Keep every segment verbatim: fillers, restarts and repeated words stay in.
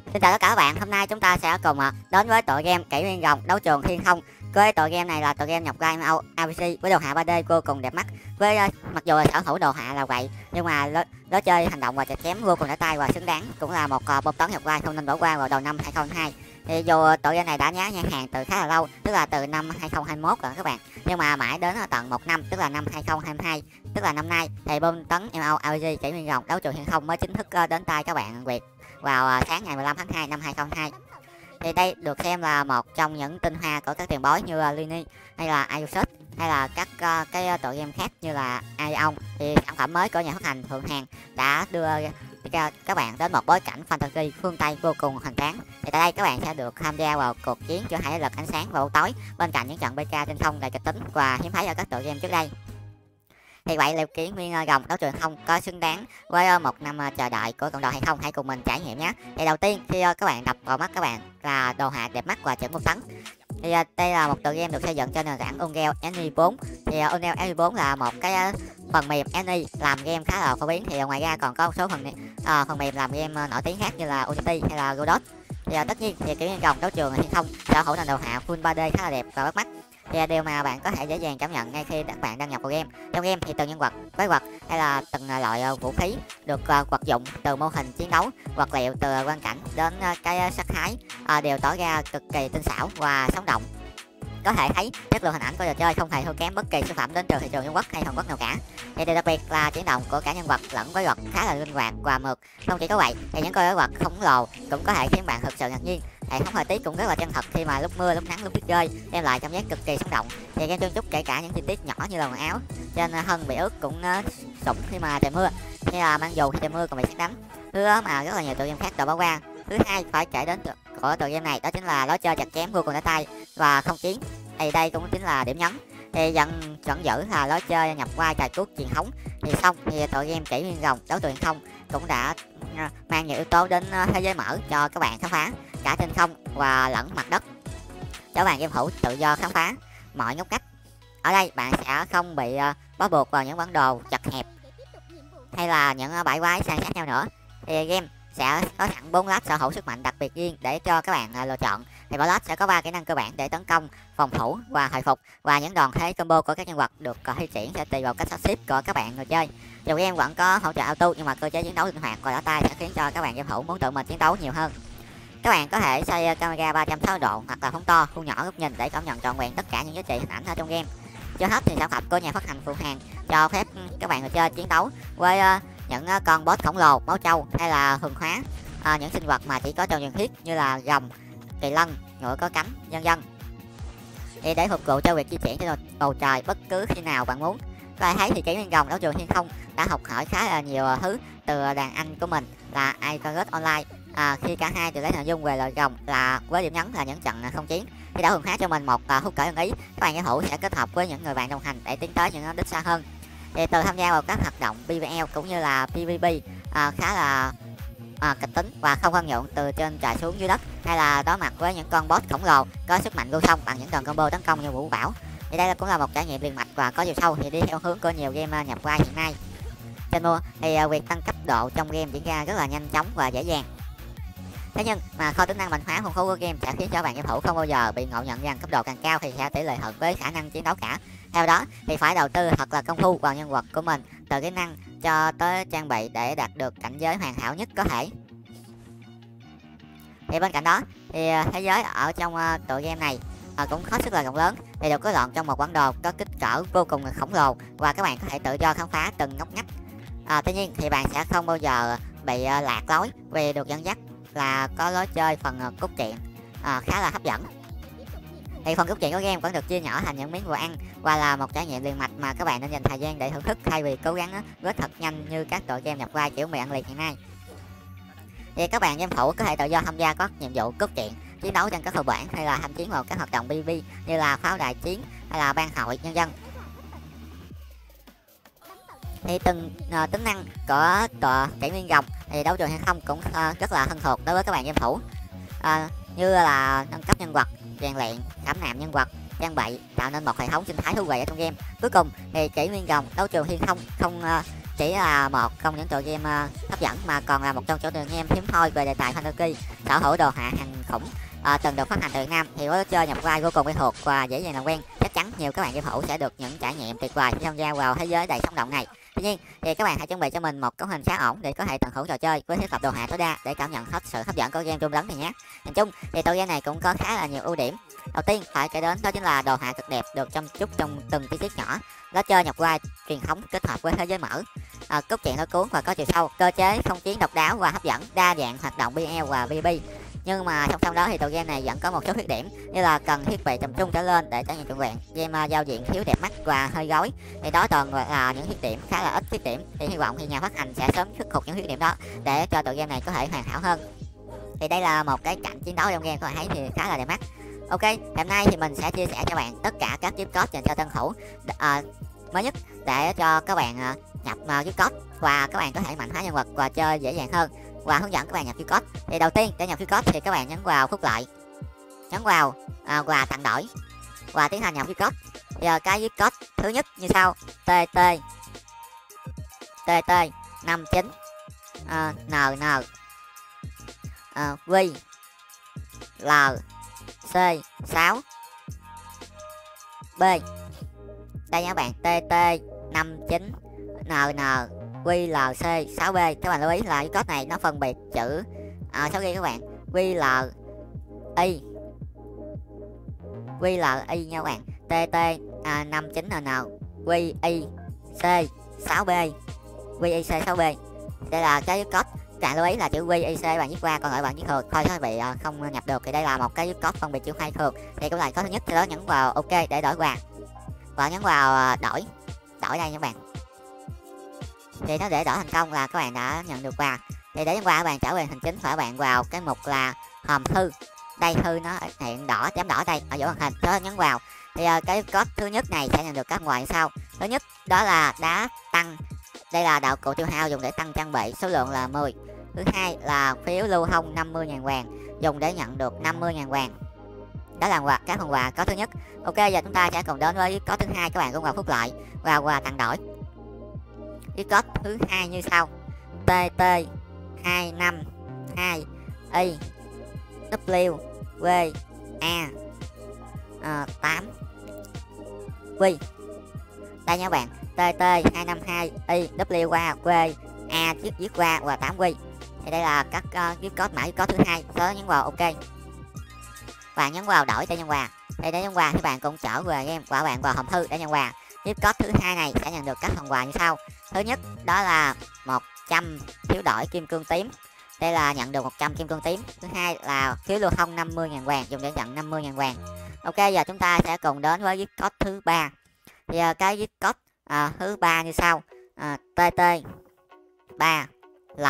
Xin chào tất cả các bạn, hôm nay chúng ta sẽ cùng à, đến với tựa game Kỷ Nguyên Rồng Đấu Trường Thiên Không. Cái tựa game này là tựa game nhập vai em o rờ pê giê với đồ họa ba D vô cùng đẹp mắt. Với uh, mặc dù là sở hữu đồ họa là vậy, nhưng mà nó chơi hành động và chặt chém vô cùng đã tay và xứng đáng, cũng là một uh, bom tấn nhập vai không nên bỏ qua vào đầu năm hai không hai hai. Thì dù tựa game này đã nhá nhan hàng từ khá là lâu, tức là từ năm hai không hai mốt rồi các bạn, nhưng mà mãi đến tận một năm, tức là năm hai không hai hai, tức là năm nay thì bom tấn em o rờ pê giê Kỷ Nguyên Rồng Đấu Trường Thiên Không mới chính thức uh, đến tay các bạn Việt vào sáng ngày mười lăm tháng hai năm hai không hai hai. Thì đây được xem là một trong những tinh hoa của các tiền bối như uh, Lini hay là Iosut hay là các uh, cái tựa game khác như là Ion. Thì sản phẩm mới của nhà phát hành Thượng Hàng đã đưa các bạn đến một bối cảnh fantasy phương Tây vô cùng hoành tráng. Thì tại đây các bạn sẽ được tham gia vào cuộc chiến giữa hai thế lực ánh sáng và bóng tối bên cạnh những trận bê ca trên không đầy kịch tính và hiếm thấy ở các tựa game trước đây. Thì vậy liệu Kỷ Nguyên Rồng Đấu Trường không có xứng đáng với một năm chờ đợi của cộng đồng hay không? Hãy cùng mình trải nghiệm nhé. Thì đầu tiên khi các bạn đập vào mắt các bạn là đồ họa đẹp mắt và chuẩn bom tấn. Thì đây là một tựa game được xây dựng trên nền tảng Unreal Engine bốn. Thì Unreal Engine bốn là một cái phần mềm Engine làm game khá là phổ biến. Thì ngoài ra còn có một số phần uh, phần mềm làm game nổi tiếng khác như là Unity hay là Godot. Thì uh, tất nhiên thì Kỷ Nguyên Rồng Đấu Trường hay không sở hữu nền đồ họa full ba D khá là đẹp và bắt mắt. Thì điều mà bạn có thể dễ dàng cảm nhận ngay khi các bạn đăng nhập vào game. Trong game thì từng nhân vật, quái vật hay là từng loại vũ khí được vật dụng, từ mô hình chiến đấu, vật liệu, từ quan cảnh đến cái sắc thái đều tỏ ra cực kỳ tinh xảo và sống động. Có thể thấy chất lượng hình ảnh của trò chơi không hề thua kém bất kỳ sản phẩm đến từ thị trường Trung Quốc hay Hàn Quốc nào cả. Thì điều đặc biệt là chuyển động của cả nhân vật lẫn quái vật khá là linh hoạt và mượt. Không chỉ có vậy thì những con quái vật khổng lồ cũng có thể khiến bạn thực sự ngạc nhiên. Hệ thống thời tiết cũng rất là chân thật khi mà lúc mưa, lúc nắng, lúc tuyết rơi đem lại cảm giác cực kỳ sống động. Thì game chuyên chúc kể cả những chi tiết nhỏ như là quần áo trên thân bị ướt cũng uh, sũng khi mà trời mưa, hay là mang dù khi trời mưa còn bị sét đánh. Thứ đó mà rất là nhiều tựa game khác đã bỏ qua. Thứ hai phải kể đến của tựa game này đó chính là lối chơi chặt chém vô cùng đã tay và không chiến. Thì đây cũng chính là điểm nhấn. Thì vẫn vẫn giữ là lối chơi nhập vai cài cuốc truyền thống. Thì xong thì tựa game Kỷ Nguyên Rồng Đấu Trường không cũng đã mang nhiều yếu tố đến thế giới mở cho các bạn khám phá cả trên không và lẫn mặt đất, cho bạn game thủ tự do khám phá mọi ngóc ngách. Ở đây bạn sẽ không bị bó buộc vào những bản đồ chật hẹp hay là những bãi quái san sát nhau nữa. Thì game sẽ có sẵn bốn lát sở hữu sức mạnh đặc biệt riêng để cho các bạn lựa chọn. Thì mỗi lát sẽ có ba kỹ năng cơ bản để tấn công, phòng thủ và hồi phục, và những đòn thế combo của các nhân vật được thi triển sẽ tùy vào cách sắp xếp của các bạn người chơi. Dù game vẫn có hỗ trợ auto nhưng mà cơ chế chiến đấu linh hoạt và đỏ tay sẽ khiến cho các bạn game thủ muốn tự mình chiến đấu nhiều hơn. Các bạn có thể xoay camera ba trăm sáu mươi độ hoặc là phóng to, thu nhỏ góc nhìn để cảm nhận trọn vẹn tất cả những giá trị hình ảnh ở trong game. Chưa hết thì sản phẩm của nhà phát hành Phượng Hàng cho phép các bạn người chơi chiến đấu với uh, những uh, con boss khổng lồ, máu trâu hay là hường hóa, uh, những sinh vật mà chỉ có trong truyền thuyết như là rồng, kỳ lân, ngựa có cánh, vân vân. Thì để phục vụ cho việc di chuyển trên bầu trời bất cứ khi nào bạn muốn. Và thấy thì Kỷ Nguyên Rồng Đấu Trường Thiên Không đã học hỏi khá là nhiều thứ từ đàn anh của mình là iCarus Online. À, khi cả hai đều lấy nội dung về loài rồng là với điểm nhấn là những trận không chiến, thì đã hưởng hóa cho mình một uh, hút cởi ưng ý. Các bạn game thủ sẽ kết hợp với những người bạn đồng hành để tiến tới những đích xa hơn. Thì từ tham gia vào các hoạt động pê vê lờ cũng như là pê vê pê uh, khá là uh, kịch tính và không khoan nhượng từ trên trời xuống dưới đất, hay là đối mặt với những con boss khổng lồ có sức mạnh vô song bằng những đòn combo tấn công như vũ bão. Thì đây cũng là một trải nghiệm liền mạch và có chiều sâu, thì đi theo hướng của nhiều game nhập vai hiện nay. Trên mua thì uh, việc tăng cấp độ trong game diễn ra rất là nhanh chóng và dễ dàng. Thế nhưng mà kho tính năng mạnh hóa phong phú của game sẽ khiến cho bạn game thủ không bao giờ bị ngộ nhận rằng cấp độ càng cao thì sẽ tỷ lệ thuận với khả năng chiến đấu cả. Theo đó thì phải đầu tư thật là công phu vào nhân vật của mình, từ kỹ năng cho tới trang bị để đạt được cảnh giới hoàn hảo nhất có thể. Thì bên cạnh đó thì thế giới ở trong uh, tựa game này uh, cũng hết sức là rộng lớn, thì được gói gọn trong một bản đồ có kích cỡ vô cùng là khổng lồ và các bạn có thể tự do khám phá từng ngóc ngách. Uh, tuy nhiên thì bạn sẽ không bao giờ bị uh, lạc lối vì được dẫn dắt là có lối chơi phần uh, cốt truyện uh, khá là hấp dẫn. Thì phần cốt truyện của game vẫn được chia nhỏ thành những miếng đồ ăn và là một trải nghiệm liền mạch mà các bạn nên dành thời gian để thưởng thức thay vì cố gắng rất thật nhanh như các tựa game nhập vai kiểu mì ăn liền hiện nay. Thì các bạn game thủ có thể tự do tham gia các nhiệm vụ cốt truyện, chiến đấu trên các cơ bản hay là tham chiến vào các hoạt động pê vê pê như là pháo đài chiến hay là ban hội nhân dân. Thì từng uh, tính năng của tựa Kỷ Nguyên Rồng thì Đấu Trường Thiên Không cũng uh, rất là thân thuộc đối với các bạn game thủ, uh, như là nâng cấp nhân vật, rèn luyện, khám nạm nhân vật, trang bị, tạo nên một hệ thống sinh thái thú vị ở trong game. Cuối cùng thì Kỷ Nguyên Rồng Đấu Trường Thiên Không không uh, chỉ là một trong những tựa game uh, hấp dẫn mà còn là một trong những tựa game hiếm hoi về đề tài fantasy, sở hữu đồ họa hàng khủng, uh, từng được phát hành tại Việt Nam. Thì với chơi nhập vai vô cùng quen thuộc và dễ dàng làm quen, chắc chắn nhiều các bạn game thủ sẽ được những trải nghiệm tuyệt vời khi tham gia vào thế giới đầy sống động này. Tuy nhiên thì các bạn hãy chuẩn bị cho mình một cấu hình khá ổn để có thể tận hưởng trò chơi với thiết lập đồ họa tối đa để cảm nhận hết sự hấp dẫn của game trung lắm này nhé. Nhìn chung thì tựa game này cũng có khá là nhiều ưu điểm. Đầu tiên phải kể đến đó chính là đồ họa cực đẹp, được chăm chút trong từng chi tiết nhỏ. Lối chơi nhập vai truyền thống kết hợp với thế giới mở, à, cốt truyện lôi cuốn và có chiều sâu, cơ chế không chiến độc đáo và hấp dẫn, đa dạng hoạt động bê lờ và pê vê pê. Nhưng mà song song đó thì tựa game này vẫn có một số khuyết điểm, như là cần thiết bị tầm trung trở lên để trải nghiệm trọn vẹn. Game uh, giao diện thiếu đẹp mắt và hơi gối, thì đó toàn là những khuyết điểm, khá là ít khuyết điểm. Thì hy vọng thì nhà phát hành sẽ sớm khắc phục những khuyết điểm đó để cho tựa game này có thể hoàn hảo hơn. Thì đây là một cái cảnh chiến đấu trong game, các bạn thấy thì khá là đẹp mắt. Ok, hôm nay thì mình sẽ chia sẻ cho bạn tất cả các gift code dành cho tân thủ uh, mới nhất để cho các bạn uh, nhập uh, gift code và các bạn có thể mạnh hóa nhân vật và chơi dễ dàng hơn, và hướng dẫn các bạn nhập gift code. Thì đầu tiên để nhập gift code thì các bạn nhấn vào phúc lợi, nhấn vào à, quà tặng đổi và tiến hành nhập gift code. Giờ cái gift code thứ nhất như sau: tt tt năm chín uh, nn uh, v l c sáu b. Đây nha các bạn, tt năm chín nn quy lờ xê sáu b. Các bạn lưu ý là cái code này nó phân biệt chữ à, sau khi các bạn quy lờ i quy lờ i nha các bạn, tt à, năm chín nn quy i c sáu b quy i c sáu b. Đây là cái code. Các bạn lưu ý là chữ quy i c bạn viết qua, còn lại bạn viết thường thôi các vị à, không nhập được. Thì đây là một cái code phân biệt chữ hai thường. Thì cũng là có thứ nhất, sau đó nhấn vào ok để đổi quà và nhấn vào à, đổi đổi đây nha các bạn. Thì nó để đổi thành công là các bạn đã nhận được quà. Thì để quà các bạn trở về hành chính phải các bạn vào cái mục là hòm thư. Đây thư nó hiện đỏ chấm đỏ đây ở giữa màn hình, đó nhấn vào. Thì uh, cái code thứ nhất này sẽ nhận được các quà như sau. Thứ nhất đó là đá tăng, đây là đạo cụ tiêu hao dùng để tăng trang bị, số lượng là mười. Thứ hai là phiếu lưu thông năm mươi nghìn vàng dùng để nhận được năm mươi nghìn vàng. Đó là quà, các phần quà có thứ nhất. Ok, giờ chúng ta sẽ cùng đến với có thứ hai. Các bạn cũng vào phúc lợi và quà tặng đổi. Cái code thứ hai như sau: tt hai năm hai i w v a tám q. Đây nha các bạn, tt hai năm hai i w a v a chiếc viết qua và tám q. Thì đây là các uh, gift code mã gift code thứ hai. Sau đó nhấn vào ok và nhấn vào đổi để nhân quà. Thì để nhân quà thì bạn cũng trở về game và bạn vào hòm thư để nhân quà. Gift code thứ hai này sẽ nhận được các phần quà như sau. Thứ nhất đó là một trăm phiếu đổi kim cương tím, đây là nhận được một trăm kim cương tím. Thứ hai là phiếu lưu thông năm mươi nghìn vàng dùng để nhận năm mươi nghìn vàng. Ok, giờ chúng ta sẽ cùng đến với gift code thứ ba. Thì uh, cái gift code uh, thứ ba như sau: uh, tt ba l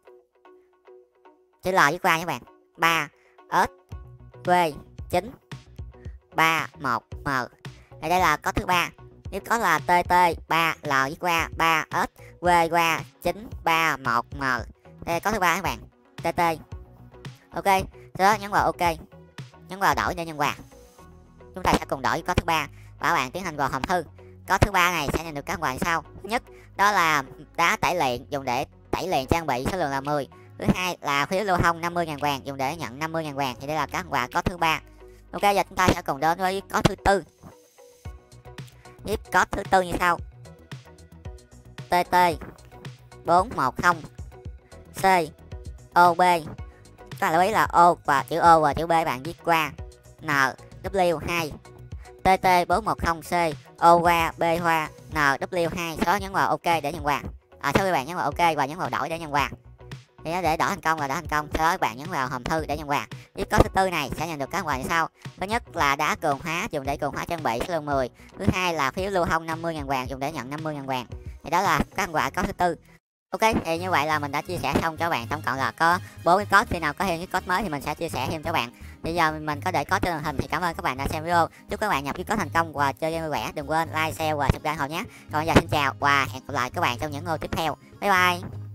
chữ l viết qua nha các bạn, ba s v chín ba một m. Thì đây là code thứ ba. Nếu có là tt ba l viết qua ba s v qua chín ba một m. Đây có thứ ba các bạn, tt. Ok, sau đó nhấn vào ok, nhấn vào đổi để nhân quà. Chúng ta sẽ cùng đổi có thứ ba và các bạn tiến hành vào hòm thư. Có thứ ba này sẽ nhận được các quà như sau. Thứ nhất đó là đá tẩy luyện dùng để tẩy luyện trang bị, số lượng là mười. Thứ hai là phiếu lưu thông năm mươi nghìn vàng dùng để nhận năm mươi nghìn vàng. Thì đây là các quà có thứ ba. Ok, giờ chúng ta sẽ cùng đến với có thứ tư. Gift code thứ tư như sau: tt bốn một không c o b. Các bạn lưu ý là O và chữ O và chữ B bạn viết qua N W hai, tt bốn một không c O qua B hoa N W hai. Sau đó nhấn vào ok để nhận quà. À, sau khi bạn nhấn vào ok và nhấn vào đổi để nhận quà thì nó để đổi thành công là đã thành công. Sau đó các bạn nhấn vào hòm thư để nhận quà. Gift code thứ tư này sẽ nhận được các quà như sau. Thứ nhất là đá cường hóa dùng để cường hóa trang bị, số lượng mười. Thứ hai là phiếu lưu thông năm mươi nghìn vàng dùng để nhận năm mươi nghìn vàng. Thì đó là các quà có thứ tư. Ok, thì như vậy là mình đã chia sẻ xong cho bạn, tổng cộng là có bốn cái code. Khi nào có thêm cái code mới thì mình sẽ chia sẻ thêm cho bạn. Bây giờ mình có để code trên màn hình. Thì cảm ơn các bạn đã xem video. Chúc các bạn nhập cái code thành công và chơi game vui vẻ. Đừng quên like, share và subscribe nhé. Còn bây giờ xin chào và hẹn gặp lại các bạn trong những video tiếp theo. Bye bye.